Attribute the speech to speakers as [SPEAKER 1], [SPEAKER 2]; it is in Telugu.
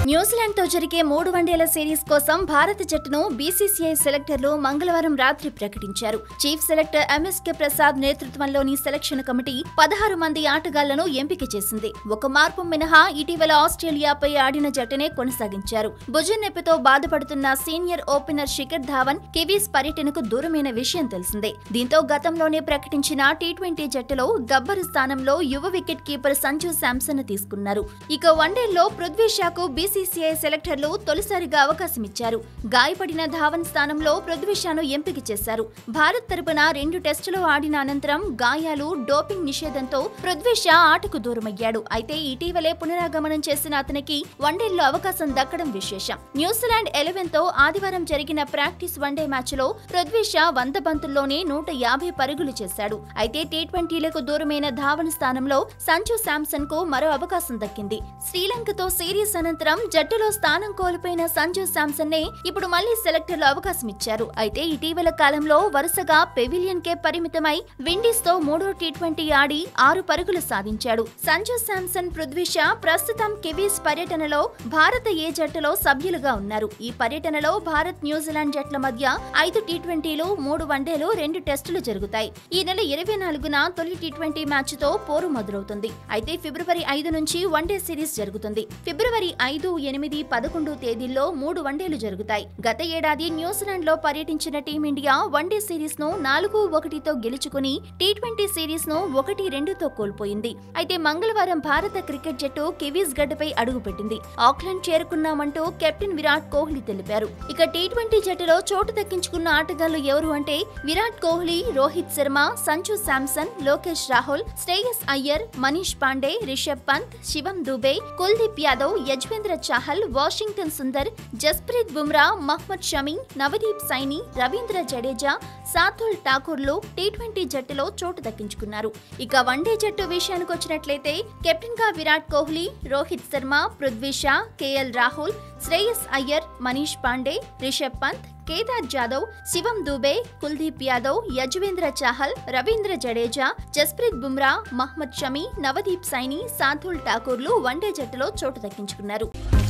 [SPEAKER 1] న్యూజిలాండ్ తో జరిగే 3 వన్డేల సిరీస్ కోసం భారత జట్టును బీసీసీఐ సెలెక్టర్లు మంగళవారం రాత్రి ప్రకటించారు. చీఫ్ సెలెక్టర్ ఎంఎస్కే ప్రసాద్ నేతృత్వంలోని సెలక్షన్ కమిటీ 16 మంది ఆటగాళ్లను ఎంపిక చేసింది. ఒక మార్పు మినహా ఇటీవల ఆస్ట్రేలియాపై ఆడిన జట్టునే కొనసాగించారు. భుజం నొప్పితో బాధపడుతున్న senior opener Shikhar Dhawan Kiwis పర్యటనకు దూరమైన విషయం తెలిసిందే. దీంతో గతంలోనే ప్రకటించిన టీ20 జట్టులో గబ్బర్ స్థానంలో యువ వికెట్ కీపర్ సంజు శాంసన్ తీసుకున్నారు. ఇక వన్డేల్లో పృథ్వీ షాకు బీసీసీఐ సెలెక్టర్లు తొలిసారిగా అవకాశం ఇచ్చారు. గాయపడిన ధావన్ స్థానంలో పృథ్వీ షాను ఎంపిక చేశారు. భారత్ తరపున 2 టెస్టులు ఆడిన అనంతరం గాయాలు, డోపింగ్ నిషేధంతో పృథ్వీ షా ఆటకు దూరమయ్యాడు. అయితే ఇటీవలే పునరాగమనం చేసిన అతనికి వన్డేల్లో అవకాశం దక్కడం విశేషం. న్యూజిలాండ్ 11 తో ఆదివారం జరిగిన ప్రాక్టీస్ వన్డే మ్యాచ్ లో పృథ్వీ షా 100 బంతుల్లోనే 150 పరుగులు చేశాడు. అయితే టీ20లకు దూరమైన ధావన్ స్థానంలో సంజు శాంసన్ కు మరో అవకాశం దక్కింది. శ్రీలంకతో సిరీస్ అనంతరం జట్టులో స్థానం కోల్పోయిన సంజు శాంసన్ నే ఇప్పుడు మళ్లీ సెలెక్టర్లు అవకాశం ఇచ్చారు. అయితే ఇటీవల కాలంలో వరుసగా పెవిలియన్ కే పరిమితమై విండీస్ తో 3వ టీ20 ఆడి 6 పరుగులు సాధించాడు. సంజు శాంసన్, పృథ్వీ షా ప్రస్తుతం కివీస్ పర్యటనలో భారత ఏ జట్టులో సభ్యులుగా ఉన్నారు. ఈ పర్యటనలో భారత్, న్యూజిలాండ్ జట్ల మధ్య 5 టీ20లు, 3 వన్డేలు, 2 టెస్టులు జరుగుతాయి. ఈ నెల 24న తొలి టీ20 మ్యాచ్ తో పోరు మొదలవుతుంది. అయితే ఫిబ్రవరి 5 నుంచి వన్డే సిరీస్ జరుగుతుంది. ఫిబ్రవరి 5, 8, 11 తేదీల్లో 3 వన్డేలు జరుగుతాయి. గత ఏడాది న్యూజిలాండ్ లో పర్యటించిన టీమిండియా వన్డే సిరీస్ ను 4-1తో గెలుచుకుని టీ20 సిరీస్ ను 1-2తో కోల్పోయింది. అయితే మంగళవారం భారత క్రికెట్ జట్టు కివీస్ గడ్డపై అడుగుపెట్టింది. ఆక్లాండ్ చేరుకున్నామంటూ కెప్టెన్ విరాట్ కోహ్లీ తెలిపారు. ఇక టీ20 జట్టులో చోటు దక్కించుకున్న ఆటగాళ్లు ఎవరు అంటే విరాట్ కోహ్లీ, రోహిత్ శర్మ, సంజు శాంసన్, లోకేష్ రాహుల్, శ్రేయస్ అయ్యర్, మనీష్ పాండే, రిషబ్ పంత్, శివం దూబే, కుల్దీప్ యాదవ్, యజ్వేంద్ర చాహల్, వాషింగ్టన్ సుందర్, జస్ప్రీత్ బుమ్రా, మహ్మద్ షమి, నవదీప్ సైని, రవీంద్ర జడేజా, సార్థుల్ ఠాకూర్లు టీ20 జట్టులో చోటు దక్కించుకున్నారు. ఇక వన్డే జట్టు విషయానికొచ్చినట్లయితే కెప్టెన్ గా విరాట్ కోహ్లీ, రోహిత్ శర్మ, పృథ్వీ షా, కేఎల్ రాహుల్, శ్రేయస్ అయ్యర్, మనీష్ పాండే, రిషబ్ పంత్, కేదార్ జాదవ్, శివం దూబే, కుల్దీప్ యాదవ్, యజ్వేంద్ర చాహల్, రవీంద్ర జడేజా, జస్ప్రీత్ బుమ్రా, మహ్మద్ షమి, నవదీప్ సైని, సార్థుల్ ఠాకూర్లు వన్డే జట్టులో చోటు దక్కించుకున్నారు.